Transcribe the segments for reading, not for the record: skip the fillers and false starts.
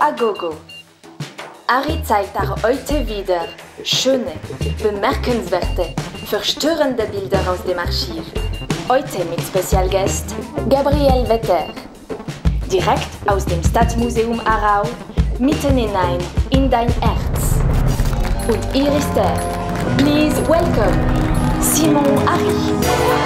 a Gogo. Ari zeigt auch heute wieder schöne, bemerkenswerte, verstörende Bilder aus dem Archiv. Heute mit Spezialgast Gabriel Vetter. Direkt aus dem Stadtmuseum Aarau, mitten hinein in dein Herz. Und hier ist er. Please welcome Simon Ari.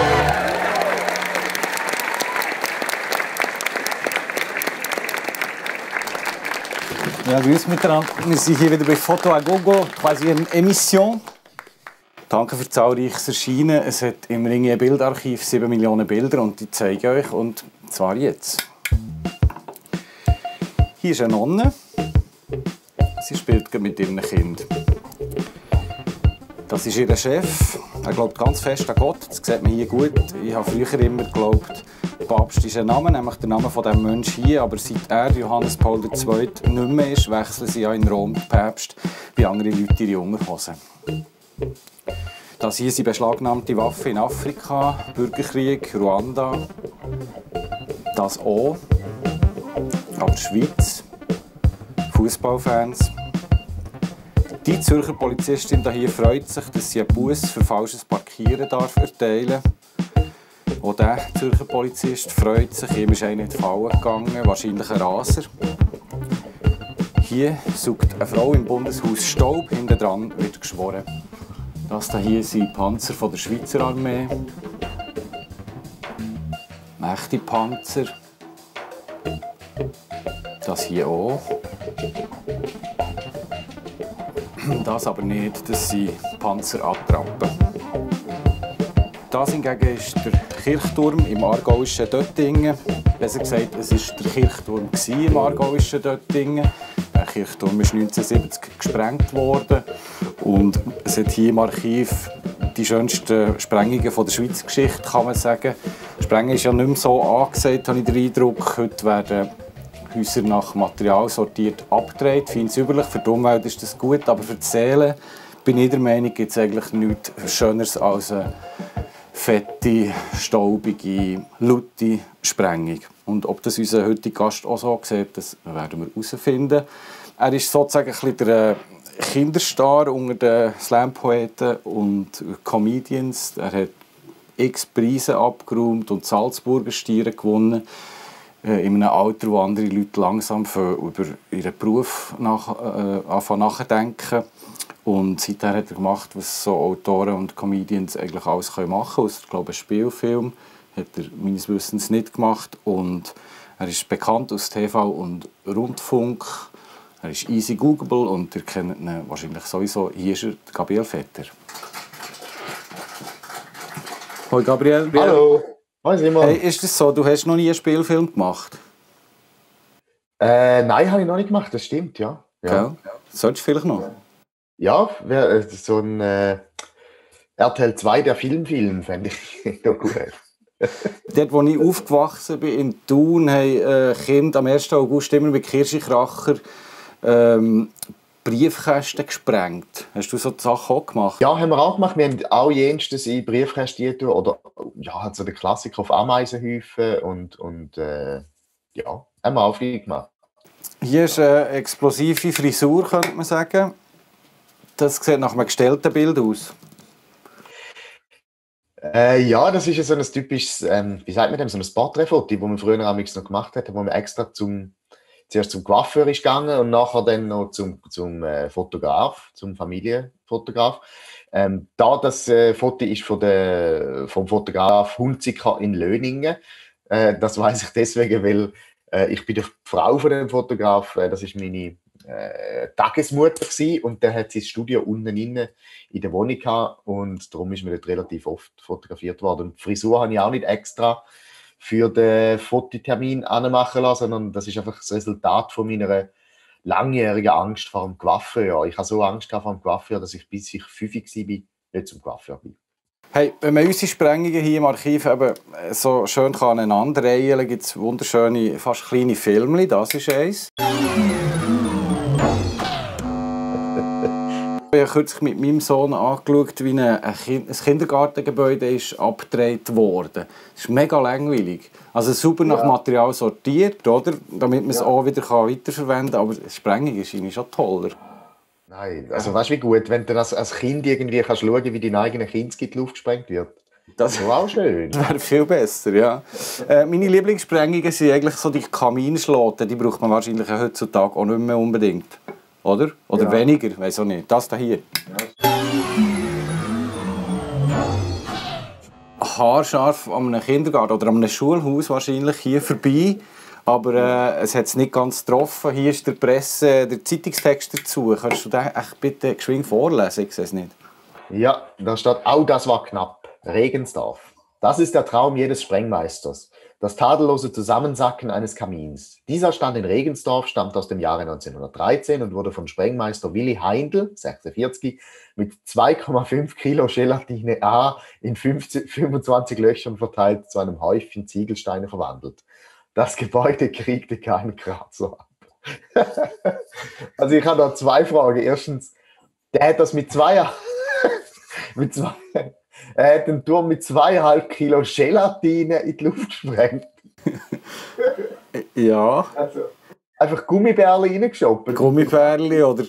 Ja, grüß miteinander. Wir sind hier wieder bei Foto à Gogo, quasi eine Emission. Danke für zahlreiches Erscheinen. Es hat im Ringe ein Bildarchiv 7 Millionen Bilder und die zeige ich euch. Und zwar jetzt. Hier ist eine Nonne. Sie spielt mit ihrem Kind. Das ist ihr Chef. Er glaubt ganz fest an Gott. Das sieht man hier gut. Ich habe früher immer geglaubt, Papst ist ein Name, nämlich der Name von diesem Menschen hier. Aber seit er, Johannes Paul II., nicht mehr ist, wechseln sie ja in Rom die Päpste wie andere Leute ihre Unterhosen. Das hier sind beschlagnahmte Waffen in Afrika, Bürgerkrieg, Ruanda. Das auch. Aber die Schweiz, Fußballfans. Die Zürcher Polizistin hier freut sich, dass sie einen Buß für falsches Parkieren erteilen darf. Auch der Zürcher Polizist freut sich, ihm ist einer in die Falle gegangen, wahrscheinlich ein Raser. Hier sucht eine Frau im Bundeshaus Staub, hinten dran wird geschworen. Das hier sind Panzer von der Schweizer Armee. Mächtige Panzer. Das hier auch. Das aber nicht, das sind Panzerattrappen. Das hingegen ist der Kirchturm im aargauischen Döttingen. Besser gesagt, es war der Kirchturm im aargauischen Döttingen. Der Kirchturm ist 1970 gesprengt worden. Und es hat hier im Archiv die schönsten Sprengungen von der Schweizer Geschichte, kann man sagen. Sprengen ist ja nicht mehr so angesagt, habe ich den Eindruck. Heute werden Häuser nach Material sortiert abgedreht. Ich finde es üblich. Für die Umwelt ist das gut, aber für die Seele bin ich der Meinung, gibt es eigentlich nichts Schöneres als eine fette, staubige, laute Sprengung. Und ob das unser heutiger Gast auch so sieht, das werden wir herausfinden. Er ist sozusagen ein bisschen der Kinderstar unter den Slam-Poeten und Comedians. Er hat x Preise abgeräumt und Salzburger Stiere gewonnen. In einem Alter, wo andere Leute langsam über ihren Beruf nachdenken. Und seither hat er gemacht, was so Autoren und Comedians eigentlich alles machen können. Ich glaube, einen Spielfilm hat er meines Wissens nicht gemacht. Und er ist bekannt aus TV und Rundfunk. Er ist easy googleable und ihr kennt ihn wahrscheinlich sowieso. Hier ist er, Gabriel Vetter. Hallo Gabriel. Hallo. Hi Simon. Hey, ist das so, du hast noch nie einen Spielfilm gemacht? Nein, habe ich noch nicht gemacht, das stimmt, ja. Ja. Solltest du vielleicht noch? Ja, so ein RTL 2, der Filmfilm, fände ich noch gut. Dort, wo ich aufgewachsen bin, in Thun, haben Kinder am 1. August immer mit Kirschenkracher Briefkästen gesprengt. Hast du so Sachen auch gemacht? Ja, haben wir auch gemacht. Wir haben auch jenstes in Briefkästen getan. Oder ja, halt so der Klassiker auf Ameisenhäufen und ja, haben wir auch viel gemacht. Hier ist eine explosive Frisur, könnte man sagen. Das sieht nach einem gestellten Bild aus. Ja, das ist ja so ein typisches, wie sagt man dem, so ein Porträtfoto, das man früher noch gemacht hat, wo man extra zuerst zum Coiffeur ist gegangen und nachher dann noch zum Fotograf, zum Familienfotograf. Das Foto ist vom Fotograf Hunziker in Löningen. Das weiß ich deswegen, weil ich bin die Frau von dem Fotograf, das ist meine Tagesmutter gewesen, und der hat sein Studio unten innen in der Wohnung gehabt, und darum ist mir dort relativ oft fotografiert worden. Und die Frisur habe ich auch nicht extra für den Fototermin anmachen lassen, sondern das ist einfach das Resultat von meiner langjährigen Angst vor dem Coiffeur. Ich habe so Angst vor dem Coiffeur, dass ich, bis ich 5 war, nicht zum Coiffeur bin. Hey, wenn man unsere Sprengungen hier im Archiv eben so schön aneinanderreihen kann, gibt es wunderschöne, fast kleine Filmchen. Das ist eins. Ich habe kürzlich mit meinem Sohn angeschaut, wie ein Kindergartengebäude ist abgedreht wurde. Das ist mega langweilig. Also super nach Material sortiert, oder? Damit man es auch wieder weiterverwenden kann. Aber die Sprengung ist eigentlich schon toller. Nein, also weißt du, wie gut, wenn du als Kind irgendwie kannst schauen, wie dein eigener Kind in die Luft gesprengt wird. Das wäre auch schön. Das wäre viel besser, ja. Meine Lieblingssprengungen sind eigentlich so die Kaminschloten. Die braucht man wahrscheinlich heutzutage auch nicht mehr unbedingt. Oder? Oder weniger, weiß auch nicht. Das hier. Haarscharf an einem Kindergarten oder an einem Schulhaus wahrscheinlich hier vorbei. Aber es hat es nicht ganz getroffen. Hier ist der Zeitungstext dazu. Kannst du den echt bitte geschwind vorlesen? Ich sehe es nicht. Ja, da steht, das war knapp. Regensdorf. Das ist der Traum jedes Sprengmeisters. Das tadellose Zusammensacken eines Kamins. Dieser Stand in Regensdorf stammt aus dem Jahre 1913 und wurde von Sprengmeister Willi Heindl, 46, mit 2,5 Kilo Gelatine A in 25 Löchern verteilt zu einem Häufchen Ziegelsteine verwandelt. Das Gebäude kriegte keinen Kratzer ab. Also ich habe da zwei Fragen. Erstens, der hat das er hat den Turm mit 2,5 Kilo Gelatine in die Luft gesprengt. Ja. Also, einfach Gummibärli reingeschoben. Gummibärli oder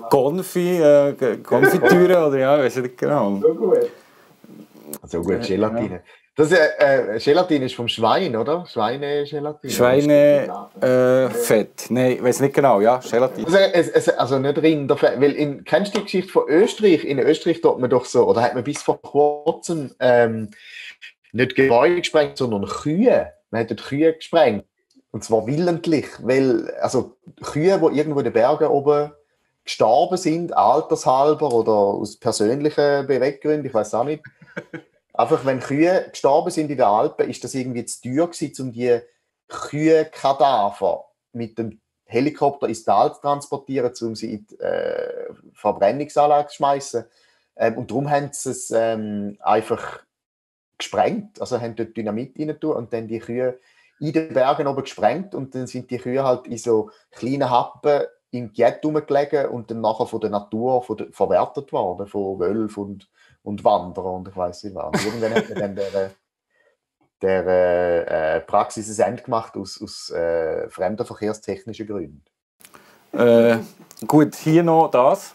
Konfitüre oder ja, weiß ich nicht genau. So gut. So gut, Gelatine. Ja. Das Gelatine ist vom Schwein, oder? Schweinegelatine. Schweinefett. Nein, ich weiß nicht genau, ja, Gelatine. Also nicht Rinderfett. Weil kennst du die Geschichte von Österreich? In Österreich tut man doch so, oder hat man bis vor kurzem nicht Gebäude gesprengt, sondern Kühe. Man hat Kühe gesprengt. Und zwar willentlich. Weil, also Kühe, die irgendwo in den Bergen oben gestorben sind, altershalber oder aus persönlichen Beweggründen, ich weiß auch nicht. Einfach, wenn Kühe gestorben sind in den Alpen, ist das irgendwie zu teuer gewesen, um die Kühe-Kadaver mit dem Helikopter ins Tal zu transportieren, um sie in die Verbrennungsanlage zu schmeißen. Und darum haben sie es einfach gesprengt. Also haben dort Dynamit rein und dann die Kühe in den Bergen oben gesprengt und dann sind die Kühe halt in so kleinen Happen im Jet rumgelegen und dann nachher von der Natur verwertet worden, von Wölfen und Wanderer und ich weiss nicht was. Irgendwann hat man dann der Praxis ein Ende gemacht aus fremdenverkehrstechnischen Gründen. Gut, hier noch das.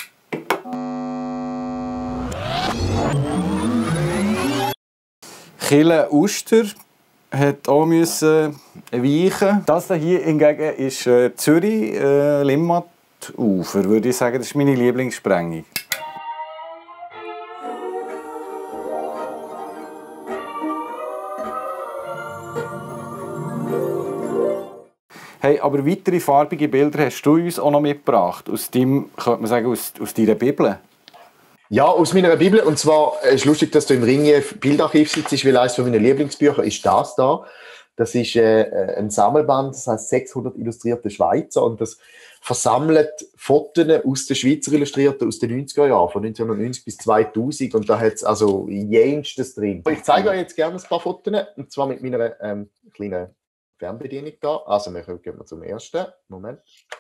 Kille Uster hat auch müssen weichen. Das hier hingegen ist Zürich, Limmat-Ufer, würde ich sagen. Das ist meine Lieblingssprengung. Hey, aber weitere farbige Bilder hast du uns auch noch mitgebracht. Aus deinem, könnte man sagen, aus deiner Bibel. Ja, aus meiner Bibel. Und zwar ist es lustig, dass du im Ringe Bildarchiv sitzt, weil eines meiner Lieblingsbücher ist das da. Das ist ein Sammelband, das heißt 600 illustrierte Schweizer. Und das versammelt Fotos aus den Schweizer Illustrierten aus den 90er Jahren, von 1990 bis 2000. Und da hat es also jenstes drin. Ich zeige euch jetzt gerne ein paar Fotos, und zwar mit meiner kleinen Fernbedienung da. Also wir gehen zum ersten. Moment.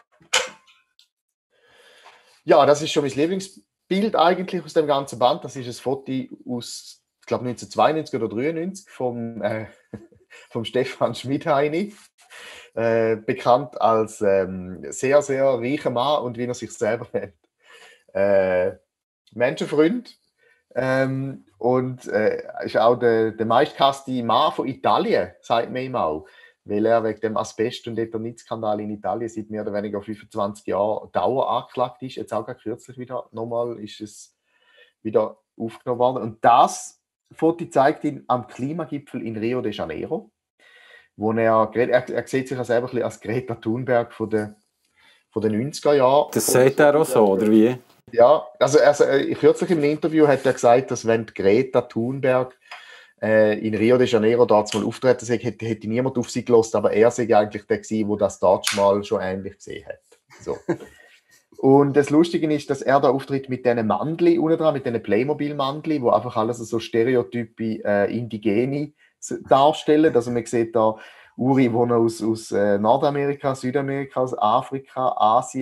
Ja, das ist schon mein Lieblingsbild eigentlich aus dem ganzen Band. Das ist ein Foto aus, ich glaube 1992 oder 1993 vom Stefan Schmidheini. Bekannt als sehr, sehr reicher Mann und wie er sich selber nennt. Menschenfreund. Und ist auch der meistgehasste Mann von Italien, sagt man ihm auch. Weil er wegen dem Asbest- und Eternitskandal in Italien seit mehr oder weniger 25 Jahren Dauer angeklagt ist. Jetzt auch gerade kürzlich wieder nochmal ist es wieder aufgenommen worden. Und das Foto zeigt ihn am Klimagipfel in Rio de Janeiro, wo er sieht sich selber ein bisschen als Greta Thunberg von den 90er Jahren. Das sagt er auch so, oder wie? Ja, also kürzlich im Interview hat er gesagt, dass wenn Greta Thunberg in Rio de Janeiro dort mal auftreten sei, hätte niemand auf sie gelassen, aber er sei eigentlich der gewesen, der das dort mal schon ähnlich gesehen hat. So. Und das Lustige ist, dass er da auftritt mit diesen Mandli unten dran, mit diesen Playmobil-Mandli, wo einfach alles so Stereotype Indigene darstellen. Also man sieht da Uri, die aus Nordamerika, Südamerika, aus Afrika, Asien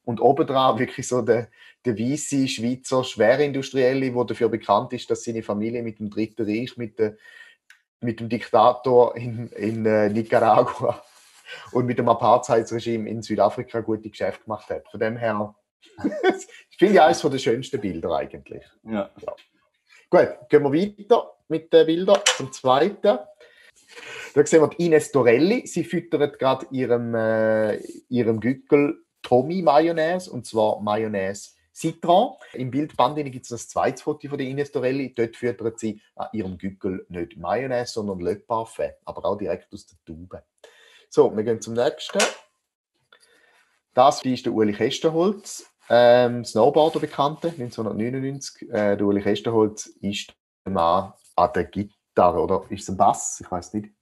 und obendran wirklich so der weisse Schweizer Schwerindustrielle, der dafür bekannt ist, dass seine Familie mit dem Dritten Reich, mit dem Diktator in Nicaragua und mit dem Apartheidsregime in Südafrika gute Geschäfte gemacht hat. Von dem her, ich finde eines der schönsten Bilder eigentlich. Ja. Gut, gehen wir weiter mit den Bildern zum zweiten. Da sehen wir die Ines Torelli. Sie füttert gerade ihrem Gückel Tommy Mayonnaise, und zwar Mayonnaise Citron. Im Bildband gibt es das zweite Foto von der Ines Torelli. Dort füttert sie an ihrem Gückel nicht Mayonnaise, sondern Le Parfait, aber auch direkt aus der Tube. So, wir gehen zum nächsten. Das ist der Uli Kestenholz, Snowboarder Bekannte, 1999. Der Uli Kestenholz ist der Mann an der Gitarre, oder ist es ein Bass? Ich weiß nicht.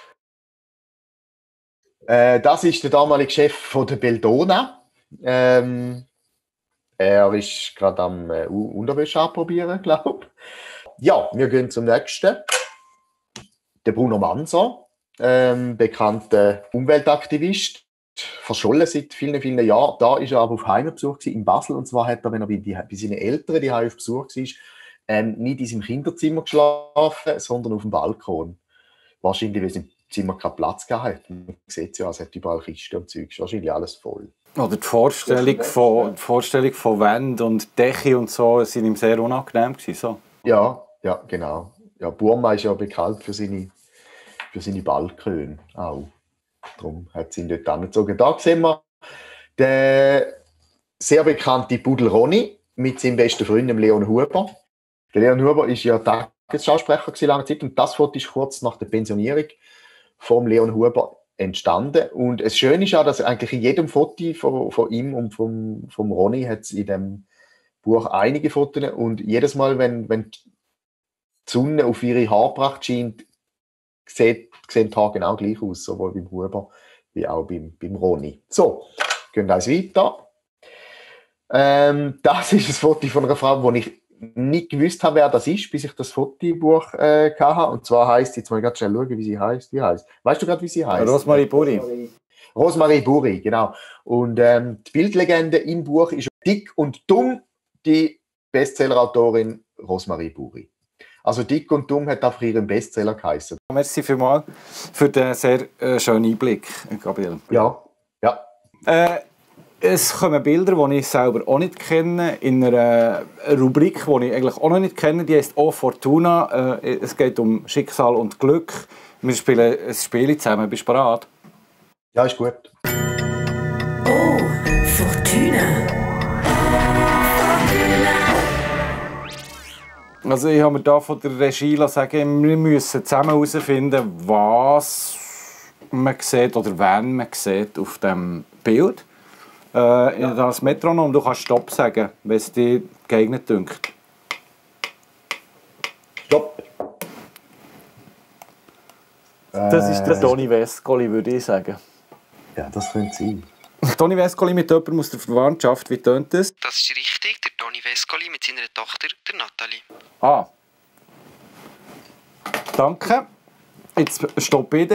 Das ist der damalige Chef von der Belldona. Er ist gerade am Unterwäsche anprobieren, glaube ich. Ja, wir gehen zum nächsten. Der Bruno Manser, bekannter Umweltaktivist, verschollen seit vielen, vielen Jahren. Da war er aber auf Heimatbesuch in Basel. Und zwar hat er, wenn er bei seinen Eltern die auf Besuch war, nicht in seinem Kinderzimmer geschlafen, sondern auf dem Balkon. Wahrscheinlich, weil es im Zimmer keinen Platz gehabt hat. Man sieht es ja, es hat überall Kisten und Zeug. Wahrscheinlich alles voll. Oder die Vorstellung von Wänden und Decke und so sind ihm sehr unangenehm gewesen, so. Ja, genau. Ja, Burma ist ja bekannt für seine Balkone auch. Darum hat sie ihn dort angezogen. Da sehen wir den sehr bekannten Pudel Ronny mit seinem besten Freund, dem Leon Huber. Der Leon Huber war ja Tagesschausprecher lange Zeit, und das Foto ist kurz nach der Pensionierung vom Leon Huber entstanden. Und es Schöne ist auch, dass eigentlich in jedem Foto von ihm und vom Ronny hat es in dem Buch einige Fotos, und jedes Mal, wenn die Sonne auf ihre Haarpracht scheint, sehen die Haare genau gleich aus, sowohl beim Huber wie auch beim Ronny. So, gehen wir weiter. Das ist ein Foto von einer Frau, wo ich nicht gewusst habe, wer das ist, bis ich das Fotobuch hatte. Und zwar heisst, jetzt mal ganz schnell schauen, wie sie heisst. Weißt du gerade, wie sie heisst? Rosemarie Buri. Rosemarie Buri, genau. Und die Bildlegende im Buch ist Dick und Dumm, die Bestsellerautorin Rosemarie Buri. Also Dick und Dumm hat einfach ihren Bestseller geheißen. Merci vielmals für den sehr schönen Einblick, Gabriel. Ja. Es kommen Bilder, die ich selber auch nicht kenne, in einer Rubrik, die ich eigentlich auch noch nicht kenne. Die heißt «O Fortuna». Es geht um Schicksal und Glück. Wir spielen ein Spiel zusammen. Bist du bereit? Ja, ist gut. «O Fortuna». Also ich habe mir da von der Regie sagen, wir müssen zusammen herausfinden, was man sieht oder wen man sieht auf dem Bild. Das Metronom, du kannst Stopp sagen, wenn es dir geeignet dünkt. Stopp. Das ist der Toni Vescoli, würde ich sagen. Ja, das könnte sein. Toni Vescoli mit jemandem aus der Verwandtschaft, wie tönt das? Das ist richtig, der Toni Vescoli mit seiner Tochter, der Nathalie. Ah. Danke. Jetzt stopp bitte.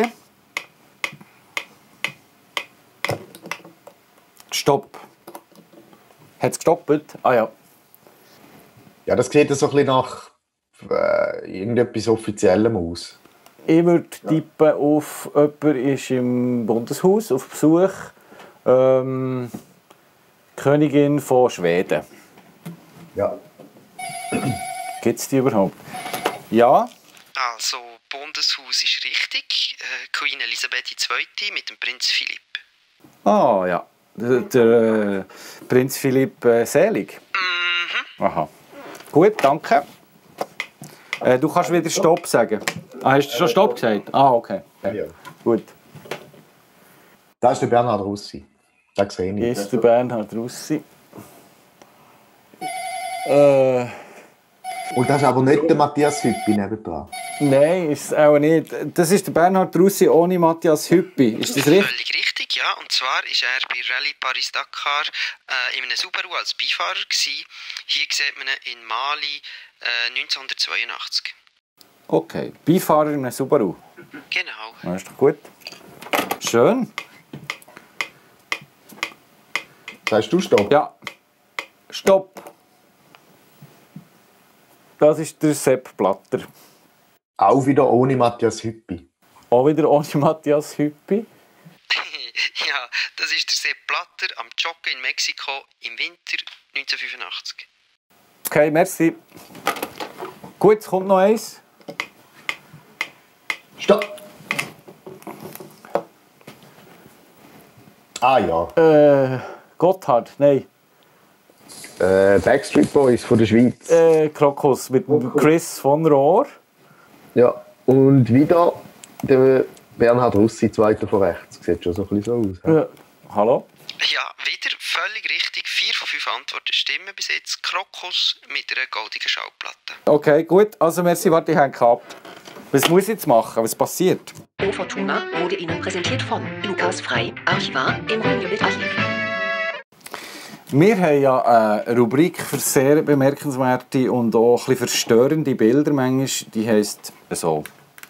Stopp. Hat es gestoppt? Ah ja. Ja, das sieht so ein bisschen nach irgendetwas Offiziellem aus. Ich würde tippen auf, jemand ist im Bundeshaus auf Besuch. Königin von Schweden. Ja. Gibt es die überhaupt? Ja. Also, Bundeshaus ist richtig. Queen Elisabeth II. Mit dem Prinz Philipp. Ah ja. Der Prinz Philipp Selig. Mhm. Aha. Gut, danke. Du kannst wieder Stopp sagen. Ah, hast du schon Stopp gesagt? Ah, okay. Ja. Gut. Das ist der Bernhard Russi. Das sehe ich. Ist der Bernhard Russi. Und das ist aber nicht der Matthias Hüppi nebendran. Nein, ist es auch nicht. Das ist der Bernhard Russi ohne Matthias Hüppi. Ist das richtig? Völlig richtig, ja. Und zwar war er bei Rallye Paris-Dakar in einem Subaru als Beifahrer gewesen. Hier sieht man ihn in Mali 1982. Okay, Beifahrer in einem Subaru. Genau. Das ist doch gut. Schön. Sagst du Stopp? Ja. Stopp. Das ist der Sepp Blatter. Auch wieder ohne Matthias Hüppi. Auch wieder ohne Matthias Hüppi. Ja, das ist der Sepp Blatter am Joggen in Mexiko im Winter 1985. Okay, merci. Gut, es kommt noch eins. Stopp! Ah ja. Gotthard, nein. Backstreet Boys von der Schweiz. Krokus mit Chris von Rohr. Ja. Und wieder der Bernhard Russi, zweiter von rechts. Sieht schon so ein bisschen so aus. Hallo? Ja, wieder völlig richtig. 4 von 5 Antworten stimmen bis jetzt. Krokus mit einer goldigen Schallplatte. Okay, gut. Also merci, warte, ich hänge ab. Was muss ich jetzt machen? Was passiert? O Fortuna wurde Ihnen präsentiert von Lukas Frey, Archivar im Radiobildarchiv. Wir haben ja eine Rubrik für sehr bemerkenswerte und auch ein bisschen verstörende Bilder manchmal. Die heisst so.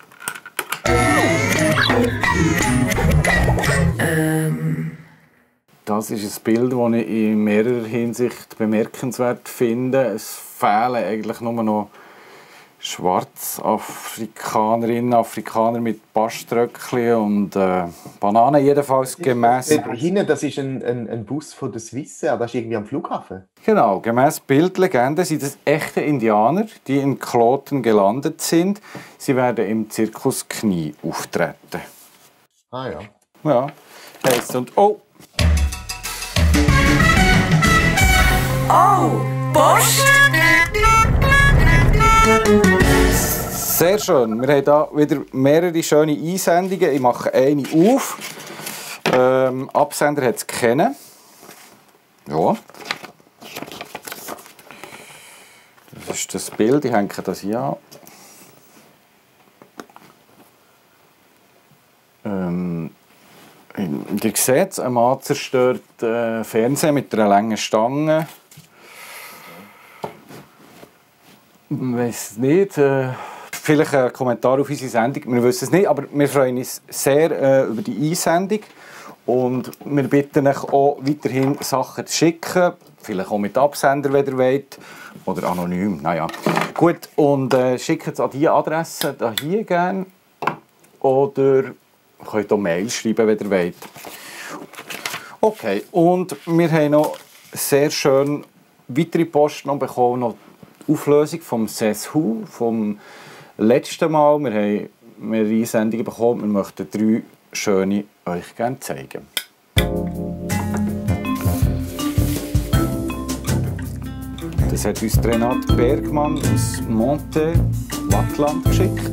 Das ist ein Bild, das ich in mehrerer Hinsicht bemerkenswert finde. Es fehlen eigentlich nur noch Schwarzafrikanerinnen, Afrikaner mit Baströckchen und Bananen, jedenfalls gemäss... Hinten, das ist ein Bus von der Swissair, das ist irgendwie am Flughafen. Genau, gemäss Bildlegende sind das echte Indianer, die in Kloten gelandet sind. Sie werden im Zirkus Knie auftreten. Ah ja. Ja, heisst und oh! Oh, Post! Sehr schön. Wir haben hier wieder mehrere schöne Einsendungen. Ich mache eine auf. Absender hat es kennen. Ja. Das ist das Bild. Ich hänge das hier an. Ihr seht es, ein Mann zerstört Fernsehen mit einer langen Stange. Ich weiss es nicht. Vielleicht ein Kommentar auf unsere Sendung. Wir wissen es nicht, aber wir freuen uns sehr über die Einsendung. Und wir bitten euch auch weiterhin Sachen zu schicken. Vielleicht auch mit Absender, wenn ihr wollt. Oder anonym. Naja. Gut, und schickt es an diese Adresse hier gerne. Oder könnt auch Mail schreiben, wenn ihr wollt. Okay, und wir haben noch sehr schön weitere Post noch bekommen. Noch Auflösung vom SESHU vom letzten Mal. Wir haben mehrere Einsendungen bekommen. Wir möchten 3 schöne euch gerne zeigen. Das hat uns Renate Bergmann aus Monte, Wattland geschickt.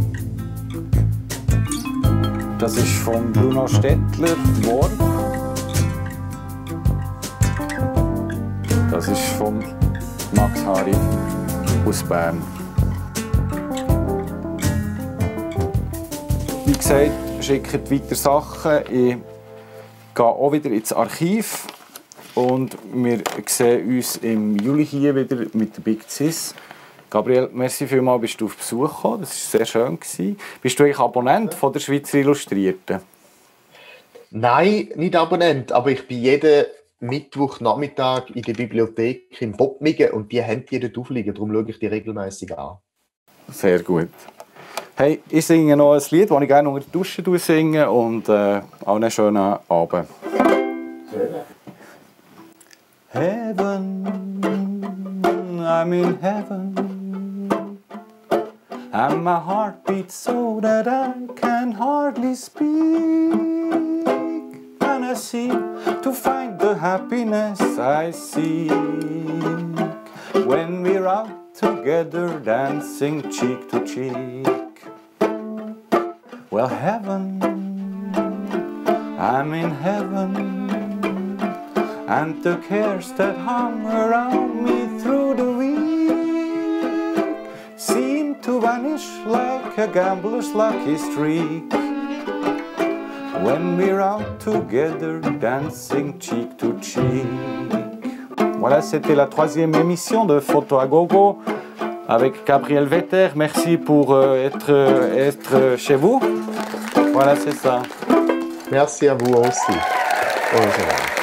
Das ist von Bruno Stettler, Worb. Das ist von Max Hari aus Bern. Wie gesagt, schickt weiter Sachen. Ich gehe auch wieder ins Archiv. Und wir sehen uns im Juli hier wieder mit der Big Cis. Gabriel, merci vielmals, bist du auf Besuch gekommen. Das war sehr schön. Bist du eigentlich Abonnent von der Schweizer Illustrierten? Nein, nicht Abonnent, aber ich bin jeden Mittwochnachmittag in der Bibliothek in Bottmingen und die haben die dort aufliegen, darum schaue ich die regelmäßig an. Sehr gut. Hey, ich singe noch ein Lied, das ich gerne unter der Dusche singe und allen einen schönen Abend. Heaven, I'm in heaven, and my heart beats so that I can hardly speak, and I seek to find the happiness I seek, when we're out together dancing cheek to cheek. Well, heaven, I'm in heaven, and the cares that hung around me through the week seem to vanish like a gambler's lucky streak, when we're out together dancing cheek to cheek. Voilà, c'était la 3e émission de Photo à Gogo avec Gabriel Vetter. Merci pour être chez vous. Voilà, c'est ça. Merci à vous aussi. Bonjour.